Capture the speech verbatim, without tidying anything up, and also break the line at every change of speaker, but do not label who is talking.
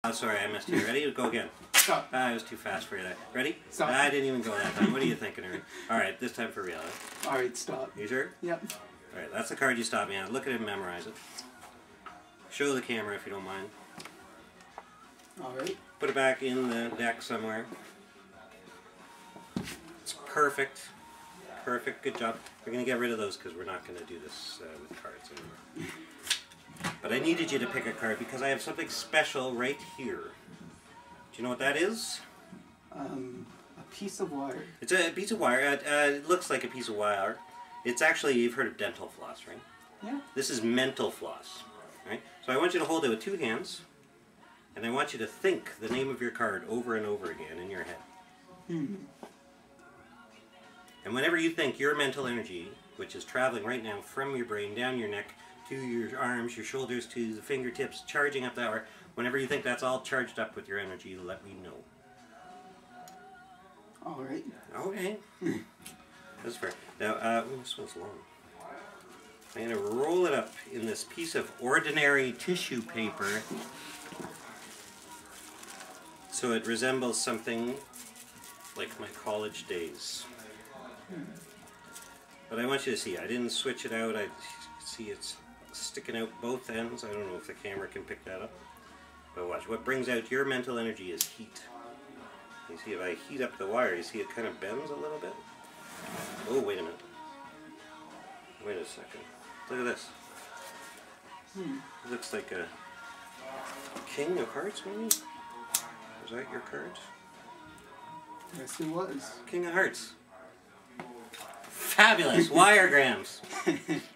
Oh, sorry, I missed you. Ready? Go again.
Stop.
Ah, I was too fast for you there. Ready?
Stop.
Ah, I didn't even go that time. What are you thinking, Ernie? Alright, this time for real. Huh?
Alright, stop.
You sure?
Yep.
Alright, that's the card you stopped me on. Look at it and memorize it. Show the camera if you don't mind.
Alright.
Put it back in the deck somewhere. It's perfect. Perfect. Good job. We're going to get rid of those because we're not going to do this uh, with cards anymore. But I needed you to pick a card because I have something special right here. Do you know what that is?
Um, a piece of wire.
It's a piece of wire. Uh, uh, it looks like a piece of wire. It's actually, you've heard of dental floss, right?
Yeah. This
is mental floss. Right? So I want you to hold it with two hands, and I want you to think the name of your card over and over again in your head.
Hmm.
And whenever you think your mental energy, which is traveling right now from your brain down your neck to your arms, your shoulders, to the fingertips, charging up that wire, whenever you think that's all charged up with your energy, let me know.
Alright.
Okay. That's fair. Now, uh, ooh, this one's long. I'm going to roll it up in this piece of ordinary tissue paper so it resembles something like my college days. But I want you to see, I didn't switch it out. I see it's sticking out both ends. I don't know if the camera can pick that up. But watch, what brings out your mental energy is heat. You see, if I heat up the wire, you see it kind of bends a little bit? Oh, wait a minute. Wait a second. Look at this.
Hmm.
It looks like a king of hearts, maybe? Was that your card?
Yes, it was.
King of hearts. Fabulous! Wiregrams!